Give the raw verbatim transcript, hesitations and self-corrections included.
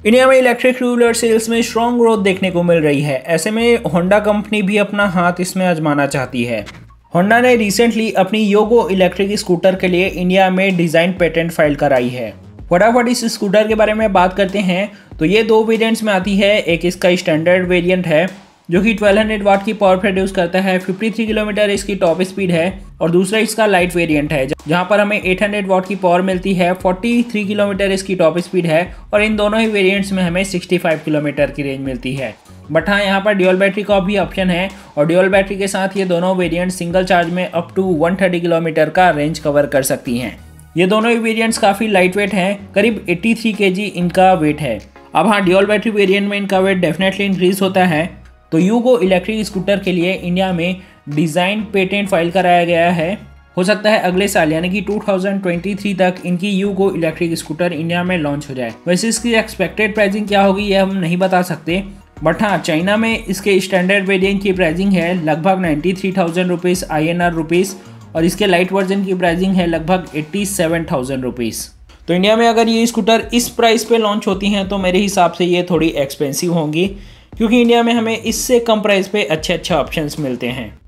India में electric two wheeler sales में strong growth देखने को मिल रही है। ऐसे में होंडा कंपनी भी अपना हाथ इसमें आजमाना चाहती है। होंडा ने रिसेंटली अपनी योगो इलेक्ट्रिक स्कूटर के लिए इंडिया में डिज़ाइन पेटेंट फाइल कराई है। फटाफट इस स्कूटर के बारे में बात करते हैं तो ये दो वेरिएंट्स में आती है। एक इसका स्टैंडर्ड वेरिएंट है जो कि बारह सौ वाट की पावर प्रोड्यूस करता है, तिरेपन किलोमीटर इसकी टॉप स्पीड है। और दूसरा इसका लाइट वेरिएंट है जहां पर हमें आठ सौ वाट की पावर मिलती है, तैंतालीस किलोमीटर इसकी टॉप स्पीड है। और इन दोनों ही वेरिएंट्स में हमें पैंसठ किलोमीटर की रेंज मिलती है। बट हाँ, यहाँ पर ड्यूल बैटरी का भी ऑप्शन है और ड्यूल बैटरी के साथ ये दोनों वेरिएंट सिंगल चार्ज में अप टू एक सौ तीस किलोमीटर का रेंज कवर कर सकती हैं। ये दोनों ही वेरिएंट्स काफ़ी लाइट वेट हैं, करीब तिरासी केजी इनका वेट है। अब हाँ, ड्यूल बैटरी वेरिएंट में इनका वेट डेफिनेटली इंक्रीज होता है। तो यूगो इलेक्ट्रिक स्कूटर के लिए इंडिया में डिज़ाइन पेटेंट फाइल कराया गया है। हो सकता है अगले साल यानी कि दो हज़ार तेईस तक इनकी यूगो इलेक्ट्रिक स्कूटर इंडिया में लॉन्च हो जाए। वैसे इसकी एक्सपेक्टेड प्राइसिंग क्या होगी ये हम नहीं बता सकते, बट हाँ, चाइना में इसके स्टैंडर्ड वेरिएंट की प्राइसिंग है लगभग तिरानवे thousand rupees I N R rupees और इसके लाइट वर्जन की प्राइसिंग है लगभग सत्तासी थाउजेंड रुपीज़। तो इंडिया में अगर ये स्कूटर इस प्राइस पे लॉन्च होती हैं तो मेरे हिसाब से ये थोड़ी एक्सपेंसिव होंगी, क्योंकि इंडिया में हमें इससे कम प्राइस पे अच्छे अच्छे ऑप्शंस मिलते हैं।